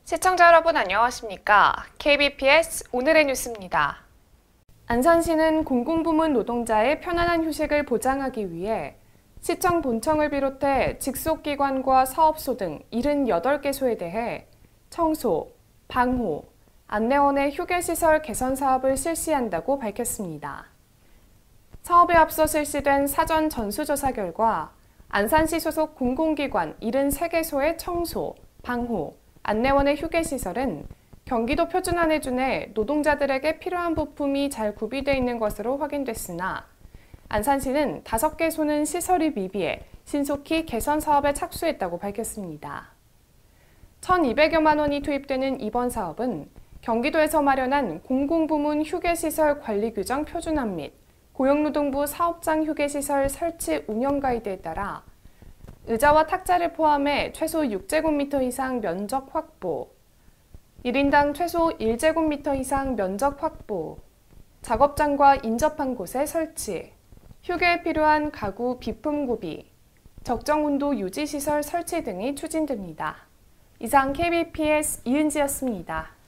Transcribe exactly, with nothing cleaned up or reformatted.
시청자 여러분 안녕하십니까? 케이비피에스 오늘의 뉴스입니다. 안산시는 공공부문 노동자의 편안한 휴식을 보장하기 위해 시청 본청을 비롯해 직속기관과 사업소 등 칠십팔 개소에 대해 청소, 방호, 안내원의 휴게시설 개선 사업을 실시한다고 밝혔습니다. 사업에 앞서 실시된 사전 전수조사 결과 안산시 소속 공공기관 칠십삼 개소의 청소, 방호, 안내원의 휴게시설은 경기도 표준안에 준해 노동자들에게 필요한 부품이 잘 구비되어 있는 것으로 확인됐으나 안산시는 다섯 개소는 시설이 미비해 신속히 개선 사업에 착수했다고 밝혔습니다. 천이백여만 원이 투입되는 이번 사업은 경기도에서 마련한 공공부문 휴게시설 관리규정 표준안 및 고용노동부 사업장 휴게시설 설치 운영 가이드에 따라 의자와 탁자를 포함해 최소 육 제곱미터 이상 면적 확보, 일 인당 최소 일 제곱미터 이상 면적 확보, 작업장과 인접한 곳에 설치, 휴게에 필요한 가구 비품 구비, 적정 온도 유지 시설 설치 등이 추진됩니다. 이상 케이비피에스 이은지였습니다.